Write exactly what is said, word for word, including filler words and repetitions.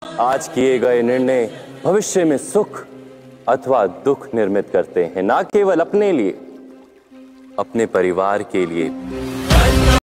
आज किए गए निर्णय भविष्य में सुख अथवा दुख निर्मित करते हैं, ना केवल अपने लिए, अपने परिवार के लिए।